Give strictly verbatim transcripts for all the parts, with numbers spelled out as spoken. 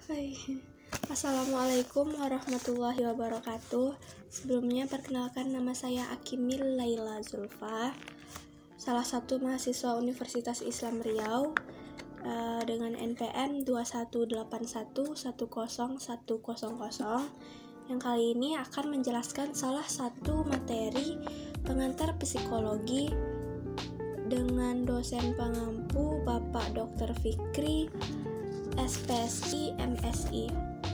Hai, Assalamualaikum warahmatullahi wabarakatuh. Sebelumnya perkenalkan, nama saya Akimil Laila Zulfa, salah satu mahasiswa Universitas Islam Riau uh, dengan N P M dua satu delapan satu satu nol satu nol nol, yang kali ini akan menjelaskan salah satu materi pengantar psikologi dengan dosen pengampu Bapak Doktor Fikri S P S I M S I.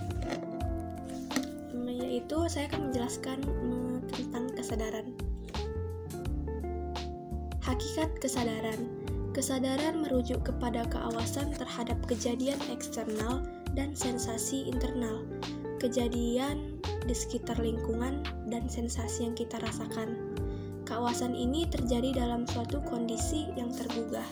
Yaitu saya akan menjelaskan tentang kesadaran. Hakikat kesadaran. Kesadaran merujuk kepada keawasan terhadap kejadian eksternal dan sensasi internal, kejadian di sekitar lingkungan dan sensasi yang kita rasakan. Keawasan ini terjadi dalam suatu kondisi yang tergugah.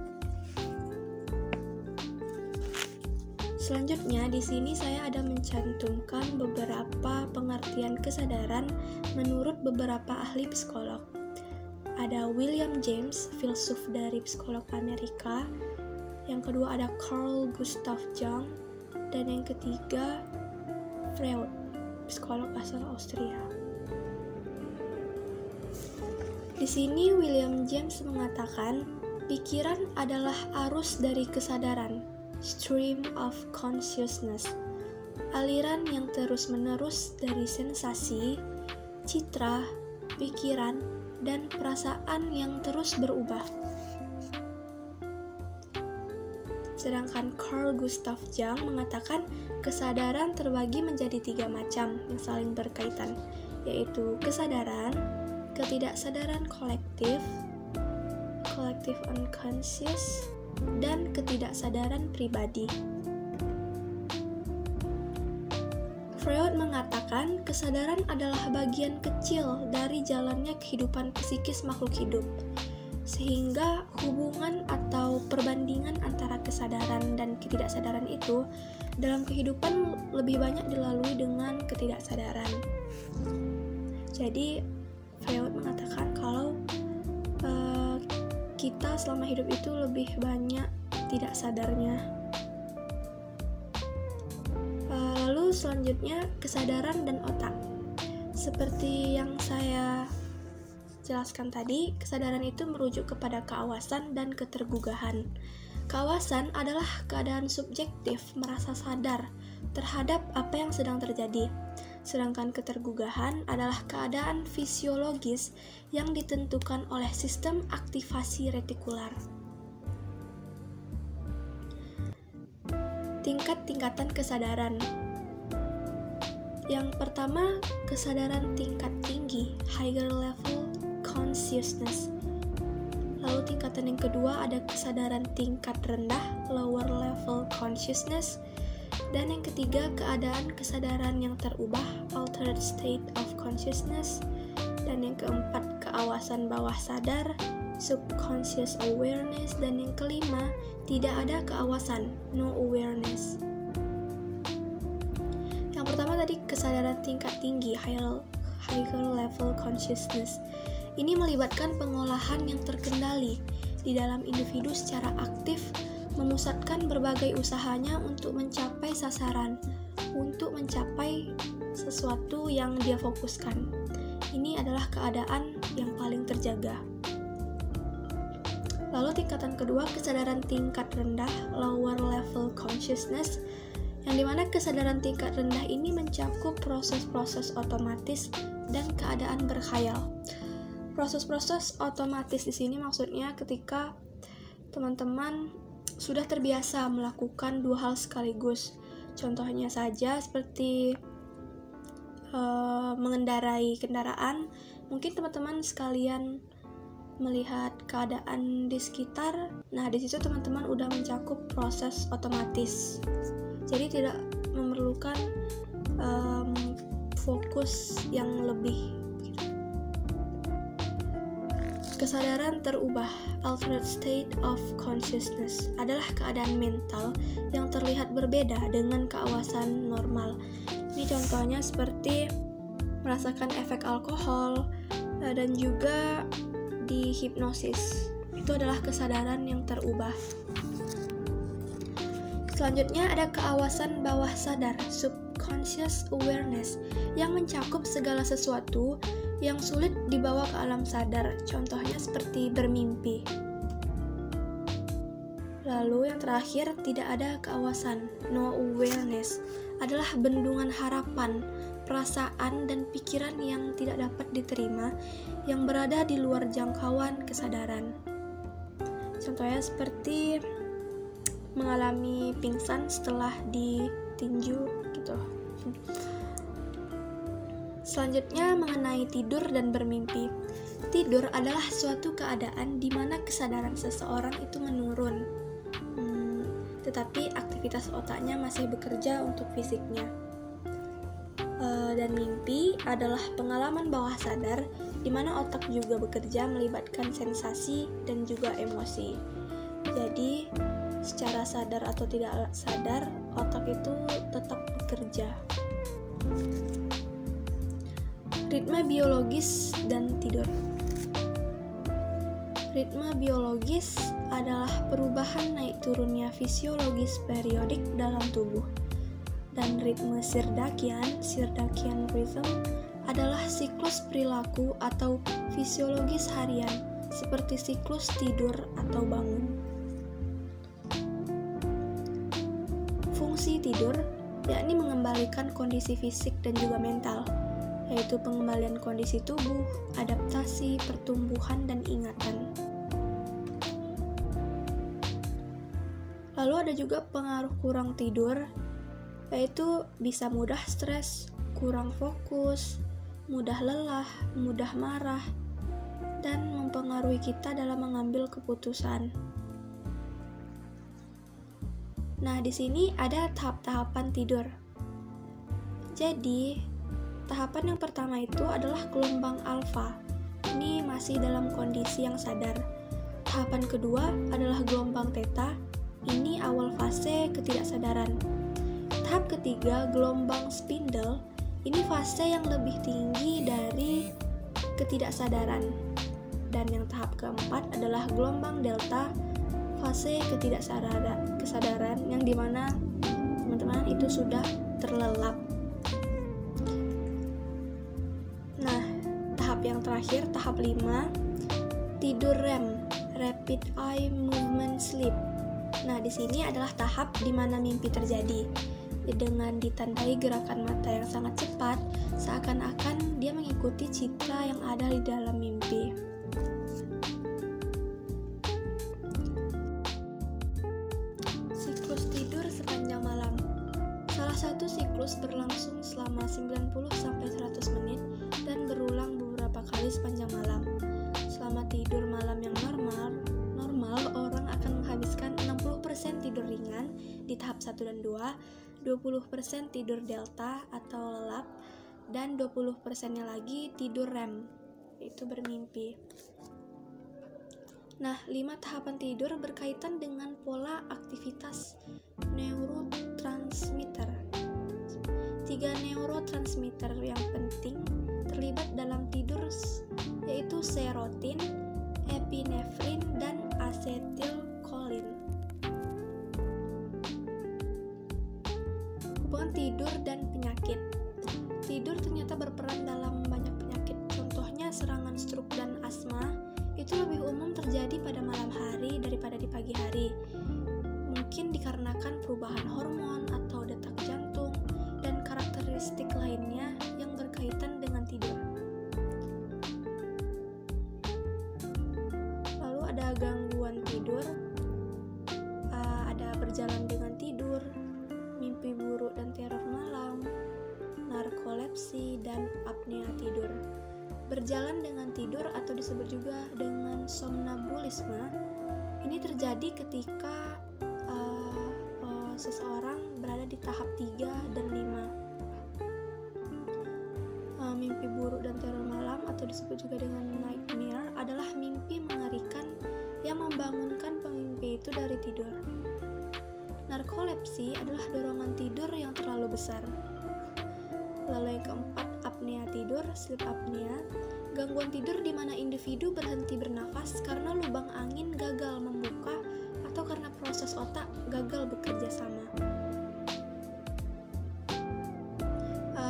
Selanjutnya, di sini saya ada mencantumkan beberapa pengertian kesadaran menurut beberapa ahli psikolog. Ada William James, filsuf dari psikolog Amerika. Yang kedua ada Carl Gustav Jung, dan yang ketiga Freud, psikolog asal Austria. Di sini William James mengatakan, pikiran adalah arus dari kesadaran, stream of consciousness, aliran yang terus-menerus dari sensasi, citra, pikiran, dan perasaan yang terus berubah. Sedangkan Carl Gustav Jung mengatakan kesadaran terbagi menjadi tiga macam yang saling berkaitan, yaitu kesadaran, ketidaksadaran kolektif, collective unconscious, dan ketidaksadaran pribadi. Freud mengatakan kesadaran adalah bagian kecil dari jalannya kehidupan psikis makhluk hidup, sehingga hubungan atau perbandingan antara kesadaran dan ketidaksadaran itu dalam kehidupan lebih banyak dilalui dengan ketidaksadaran. Jadi Freud mengatakan kalau uh, kita selama hidup itu lebih banyak tidak sadarnya. Lalu selanjutnya kesadaran dan otak. Seperti yang saya jelaskan tadi, kesadaran itu merujuk kepada keawasan dan ketergugahan. Keawasan adalah keadaan subjektif merasa sadar terhadap apa yang sedang terjadi. Sedangkan ketergugahan adalah keadaan fisiologis yang ditentukan oleh sistem aktivasi retikular. Tingkat-tingkatan kesadaran. Yang pertama, kesadaran tingkat tinggi, higher level consciousness. Lalu tingkatan yang kedua ada kesadaran tingkat rendah, lower level consciousness. Dan yang ketiga, keadaan kesadaran yang terubah, altered state of consciousness. Dan yang keempat, keawasan bawah sadar, subconscious awareness. Dan yang kelima, tidak ada keawasan, no awareness. Yang pertama tadi kesadaran tingkat tinggi, higher, higher level consciousness. Ini melibatkan pengolahan yang terkendali di dalam individu secara aktif, memusatkan berbagai usahanya untuk mencapai sasaran, untuk mencapai sesuatu yang dia fokuskan. Ini adalah keadaan yang paling terjaga. Lalu tingkatan kedua, kesadaran tingkat rendah, lower level consciousness, yang dimana kesadaran tingkat rendah ini mencakup proses-proses otomatis dan keadaan berkhayal. Proses-proses otomatis di sini maksudnya ketika teman-teman sudah terbiasa melakukan dua hal sekaligus. Contohnya saja seperti uh, mengendarai kendaraan. Mungkin teman-teman sekalian melihat keadaan di sekitar. Nah, di situ teman-teman udah mencakup proses otomatis. Jadi tidak memerlukan um, fokus yang lebih. Kesadaran terubah, altered state of consciousness, adalah keadaan mental yang terlihat berbeda dengan keawasan normal. Ini contohnya seperti merasakan efek alkohol dan juga di hipnosis. Itu adalah kesadaran yang terubah. Selanjutnya ada keawasan bawah sadar, subconscious awareness, yang mencakup segala sesuatu yang sulit dibawa ke alam sadar, contohnya seperti bermimpi. Lalu yang terakhir, tidak ada keawasan, no awareness, adalah bendungan harapan, perasaan, dan pikiran yang tidak dapat diterima, yang berada di luar jangkauan kesadaran. Contohnya seperti mengalami pingsan setelah ditinju gitu. Selanjutnya mengenai tidur dan bermimpi. Tidur adalah suatu keadaan di mana kesadaran seseorang itu menurun, hmm, tetapi aktivitas otaknya masih bekerja untuk fisiknya. E, dan mimpi adalah pengalaman bawah sadar di mana otak juga bekerja melibatkan sensasi dan juga emosi. Jadi secara sadar atau tidak sadar, otak itu tetap bekerja. Ritme biologis dan tidur. Ritme biologis adalah perubahan naik turunnya fisiologis periodik dalam tubuh. Dan ritme sirkadian, circadian rhythm, adalah siklus perilaku atau fisiologis harian, seperti siklus tidur atau bangun. Fungsi tidur yakni mengembalikan kondisi fisik dan juga mental, yaitu pengembalian kondisi tubuh, adaptasi, pertumbuhan, dan ingatan. Lalu ada juga pengaruh kurang tidur, yaitu bisa mudah stres, kurang fokus, mudah lelah, mudah marah, dan mempengaruhi kita dalam mengambil keputusan. Nah, di sini ada tahap-tahapan tidur. Jadi, tahapan yang pertama itu adalah gelombang alfa. Ini masih dalam kondisi yang sadar. Tahapan kedua adalah gelombang theta. Ini awal fase ketidaksadaran. Tahap ketiga, gelombang spindle. Ini fase yang lebih tinggi dari ketidaksadaran. Dan yang tahap keempat adalah gelombang delta, fase ketidaksadaran kesadaran yang dimana teman-teman itu sudah terlelap. Nah, tahap yang terakhir, tahap lima, tidur R E M, rapid eye movement sleep. Nah, di sini adalah tahap di mana mimpi terjadi dengan ditandai gerakan mata yang sangat cepat, seakan-akan dia mengikuti citra yang ada di dalam mimpi. Siklus tidur sepanjang malam. Salah satu siklus berlangsung selama sembilan puluh sampai seratus menit dan berulang beberapa kali sepanjang malam. Selama tidur malam yang normal, normal orang akan menghabiskan enam puluh persen tidur ringan di tahap satu dan dua, dua puluh persen tidur delta atau lelap, dan dua puluh persen-nya lagi tidur R E M, yaitu bermimpi. Nah, lima tahapan tidur berkaitan dengan pola aktivitas neurotransmitter. Tiga neurotransmitter yang penting terlibat dalam tidur yaitu serotin, epinefrin, dan asetilkolin. Hubungan tidur dan penyakit. Tidur ternyata berperan dalam banyak penyakit, contohnya serangan stroke dan asma. Itu lebih umum terjadi pada malam hari daripada di pagi hari. Mungkin dikarenakan perubahan hormon atau detak jantung dan karakteristik lainnya yang berkaitan dengan tidur. Lalu ada gangguan tidur, uh, ada berjalan dengan tidur, mimpi buruk dan teror malam, narkolepsi, dan apnea tidur. Berjalan dengan tidur atau disebut juga dengan somnambulisme, ini terjadi ketika uh, uh, seseorang berada di tahap tiga dan lima. Uh, mimpi buruk dan teror malam atau disebut juga dengan nightmare adalah mimpi mengerikan yang membangunkan pemimpi itu dari tidur. Narkolepsi adalah dorongan tidur yang terlalu besar. Lalu yang keempat, apnea tidur, sleep apnea, gangguan tidur di mana individu berhenti bernafas karena lubang angin gagal membuka atau karena proses otak gagal bekerja sama.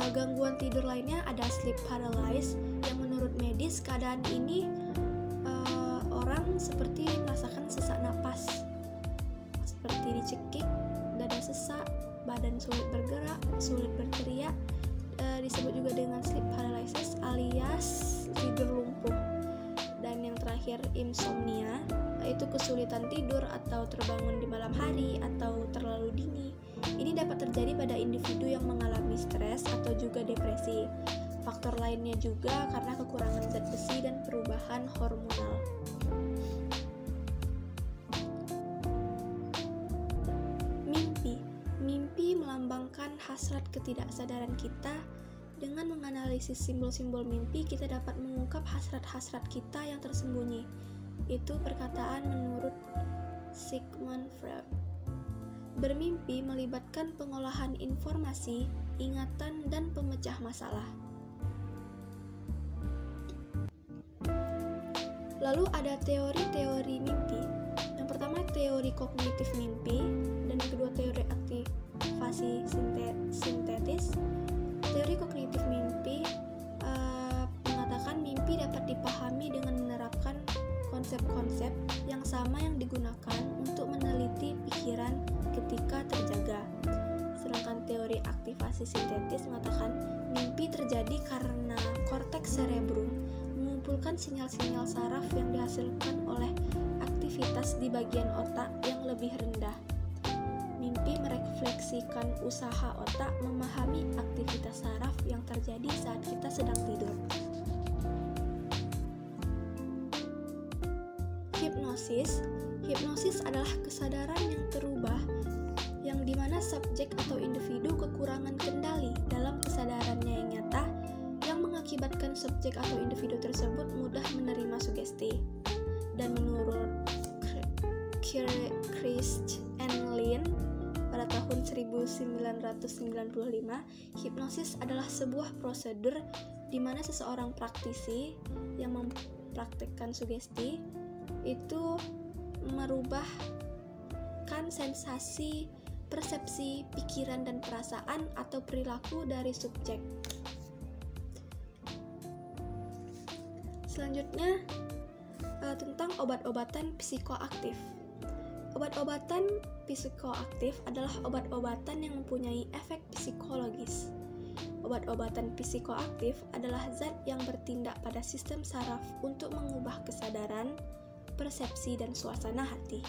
gangguan tidur lainnya ada sleep paralysis, yang menurut medis keadaan ini uh, orang seperti merasakan sesak napas, seperti dicekik, dada sesak, badan sulit bergerak, sulit berteriak, uh, disebut juga dengan sleep paralysis alias tidur lumpuh. Dan yang terakhir insomnia, yaitu kesulitan tidur atau terbangun di malam hari atau terlalu dini. Ini dapat terjadi pada individu yang mengalami stres atau juga depresi. Faktor lainnya juga karena kekurangan zat besi dan perubahan hormonal. Mimpi. Mimpi melambangkan hasrat ketidaksadaran kita. Dengan menganalisis simbol-simbol mimpi, kita dapat mengungkap hasrat-hasrat kita yang tersembunyi. Itu perkataan menurut Sigmund Freud. Bermimpi melibatkan pengolahan informasi, ingatan, dan pemecah masalah. Lalu ada teori-teori mimpi. Yang pertama teori kognitif mimpi, dan yang kedua teori aktivasi sintetis. Teori kognitif mimpi uh, mengatakan mimpi dapat dipahami dengan menerapkan konsep-konsep yang sama yang digunakan untuk meneliti pikiran ketika terjaga. Sedangkan teori aktivasi sintetis mengatakan mimpi terjadi karena korteks cerebrum mengumpulkan sinyal-sinyal saraf yang dihasilkan oleh aktivitas di bagian otak yang lebih rendah. Mimpi merefleksikan usaha otak memahami aktivitas saraf yang terjadi saat kita sedang tidur. Hipnosis. Hipnosis adalah kesadaran yang terubah, yang dimana subjek atau individu kekurangan kendali dalam kesadarannya yang nyata, yang mengakibatkan subjek atau individu tersebut mudah menerima sugesti. Dan menurut Christ and Lynn pada tahun seribu sembilan ratus sembilan puluh lima, hipnosis adalah sebuah prosedur di mana seseorang praktisi yang mempraktikkan sugesti itu merubahkan sensasi, persepsi, pikiran, dan perasaan atau perilaku dari subjek. Selanjutnya uh, tentang obat-obatan psikoaktif. Obat-obatan psikoaktif adalah obat-obatan yang mempunyai efek psikologis. Obat-obatan psikoaktif adalah zat yang bertindak pada sistem saraf untuk mengubah kesadaran, persepsi, dan suasana hati.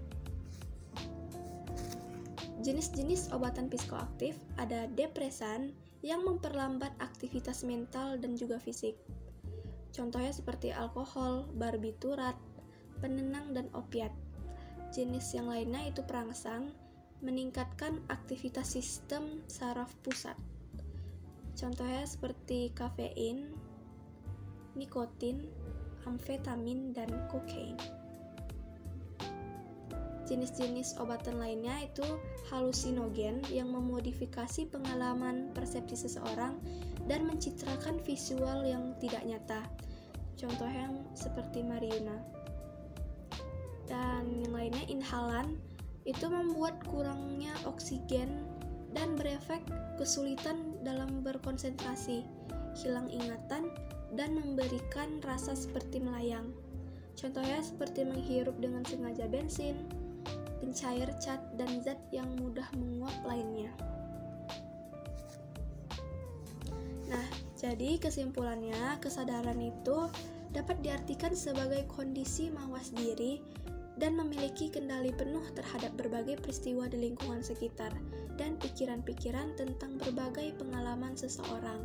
Jenis-jenis obatan psikoaktif ada depresan yang memperlambat aktivitas mental dan juga fisik. Contohnya seperti alkohol, barbiturat, penenang, dan opiat. Jenis yang lainnya itu perangsang, meningkatkan aktivitas sistem saraf pusat. Contohnya seperti kafein, nikotin, amfetamin, dan kokain. Jenis-jenis obatan lainnya itu halusinogen yang memodifikasi pengalaman persepsi seseorang dan mencitrakan visual yang tidak nyata. Contohnya seperti marijuana. Dan yang lainnya inhalan itu membuat kurangnya oksigen dan berefek kesulitan dalam berkonsentrasi, hilang ingatan, dan memberikan rasa seperti melayang. Contohnya seperti menghirup dengan sengaja bensin, pencair cat, dan zat yang mudah menguap lainnya. Nah, jadi kesimpulannya, kesadaran itu dapat diartikan sebagai kondisi mawas diri dan memiliki kendali penuh terhadap berbagai peristiwa di lingkungan sekitar dan pikiran-pikiran tentang berbagai pengalaman seseorang.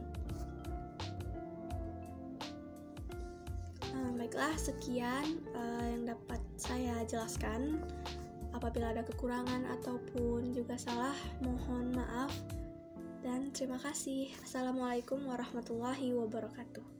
Nah, baiklah, sekian uh, yang dapat saya jelaskan. Apabila ada kekurangan ataupun juga salah, mohon maaf dan terima kasih. Assalamualaikum warahmatullahi wabarakatuh.